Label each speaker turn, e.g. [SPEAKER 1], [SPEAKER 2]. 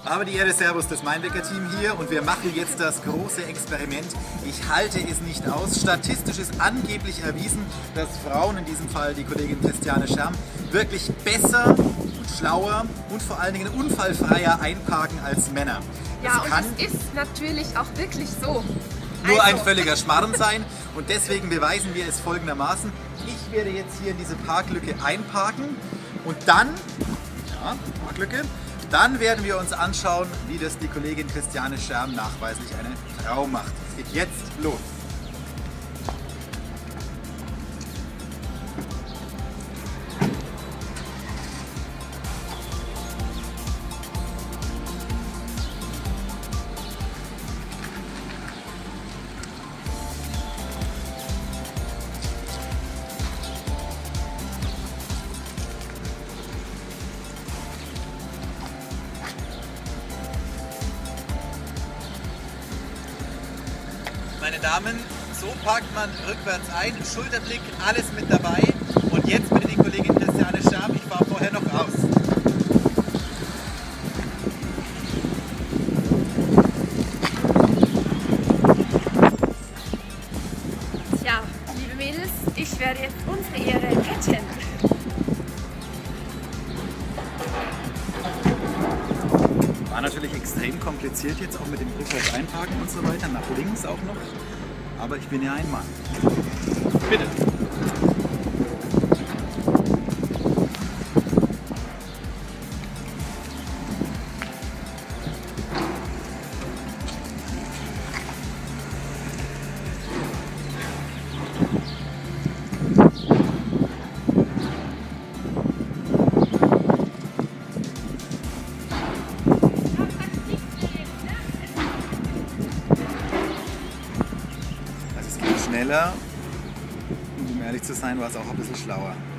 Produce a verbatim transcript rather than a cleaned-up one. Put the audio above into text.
[SPEAKER 1] Aber die Erde, Servus, das Meindecker-Team hier und wir machen jetzt das große Experiment. Ich halte es nicht aus. Statistisch ist angeblich erwiesen, dass Frauen, in diesem Fall die Kollegin Christiane Scherm, wirklich besser und schlauer und vor allen Dingen unfallfreier einparken als Männer.
[SPEAKER 2] Ja,
[SPEAKER 1] das
[SPEAKER 2] und
[SPEAKER 1] kann
[SPEAKER 2] es ist natürlich auch wirklich so.
[SPEAKER 1] nur
[SPEAKER 2] Also.
[SPEAKER 1] ein völliger Schmarrn sein und deswegen beweisen wir es folgendermaßen. Ich werde jetzt hier in diese Parklücke einparken und dann, ja, Parklücke, dann werden wir uns anschauen, wie das die Kollegin Christiane Scherm nachweislich eine Frau macht. Es geht jetzt los. Meine Damen, so parkt man rückwärts ein, Schulterblick, alles mit dabei. Und jetzt bitte die Kollegin Christiane Scherm, ich fahre vorher noch raus.
[SPEAKER 2] Tja, liebe Mädels, ich werde jetzt unsere Ehre retten.
[SPEAKER 1] War natürlich extrem kompliziert jetzt auch mit dem rückwärts einparken und so weiter, nach links auch noch. Aber ich bin ja ein Mann. Bitte. Schneller und um ehrlich zu sein, war es auch ein bisschen schlauer.